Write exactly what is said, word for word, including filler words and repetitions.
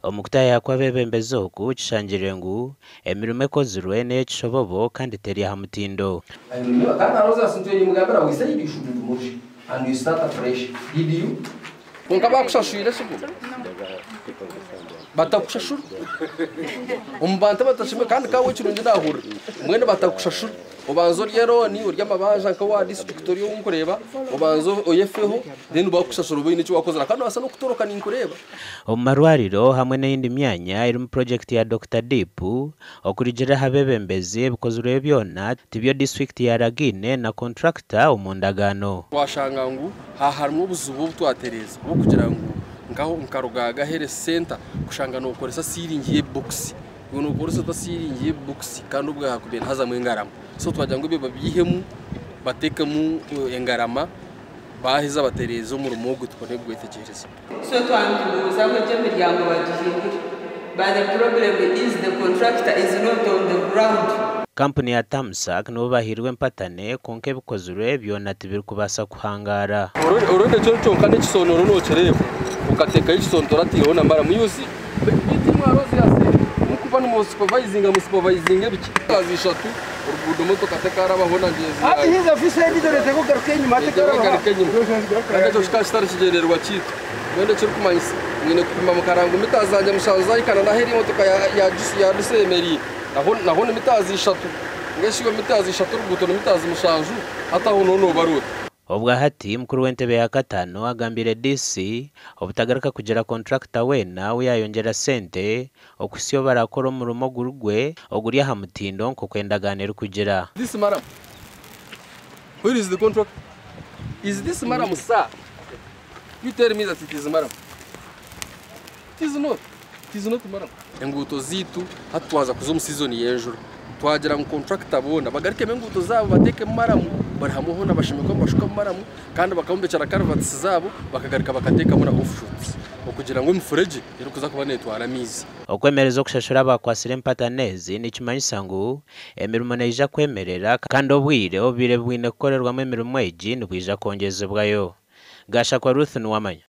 omukutaya kw'abebembezi oku kishangire ngu emirimo ekozirwe n'ekishobobo kandi teri aha mutindo. And you start afresh. Did you? Konturakita siku. Batakushashurwa. Umbanta batashime kandi kawe kirundi dahura. Mwene batakushashurwa. Ubanzo rero ni urya mabaje nka wa districtorio unkureba. Ubanzo oyefeho then bakushashurwa bine cyo wakozera kandi basa no kutoroka ninkureba. Omarwariro hamwe n'indi myanya iri mu project ya Doctor Deep okurijira habebembezi bikozwe byona tibyo district ya Ragine na konturakita umundagano. Washanga ngu haharimo ubuzubu butwatereza bwo kugira ngo ngaho nkarugaga here center kushanga no koresa siringiye box uno koresa ta siringiye box kandi ubwo hakubye haza mu engarama so twajya ngo biba byihemu bateka mu engarama baheza baterezo mu rumogo twone bwetekereza so twanduza ko je miryango bagihingira but the problem is the contractor is not on the ground. Kampuni ya Tamsak no bahirwe mpatane konke bikozwe byona tibiri kubasa kuhangara. Urode cyo cyo kandi kisonoro no cereko ukateka ikisontora tiyona mara muyuzi biti mwarozi yase mukuba no supervising mu supervising biki azishatu urubudo moto kateka arabahona ngezi ati hiza office ndi dore tego garuke nyuma ateka garuke nyuma kandi cyo shikashitara kigererwa kitu mwende cyo kumanyisa mwene kupima mukarango mitazanja mushaza ikana na heri motoka ya ya ya ayemeriize naho naho mitazi ishatu ngeshigo mitazi ishatu rubuto mitazi mushanju ataho nono baruta. Obwa hati mkuru w'entebe ya katano agambire D C obutagaruka kugira contractor wena uyayongera sente okusiyo barakora mu rumo gurugwe oguri aha mutindo nko kwendaganira kugira. This madam, where is the contract? Is this madam sir? You tell me that it is madam. It is not. It is not madam. Enguto zitu hatwaza kuzo mu season y'ejuru twagira mu contractor bona bagarike menguto zabo bateke maramu barahamuhona bashimiko bashuka maramu kandi bakambecara carvats zabo bakagarika bakateka muri offshoots okugira ngo imfureje iri kuza kuba netwara mizi okwemereza okushashura bakwasire mpatanezi nikimanyisa ngu emirimo neija kwemerera kandi obwire obire bwine kukorerwamo emirimo egi nibwija kongezebwayo. Gasha kwa Ruth Nuwamanya.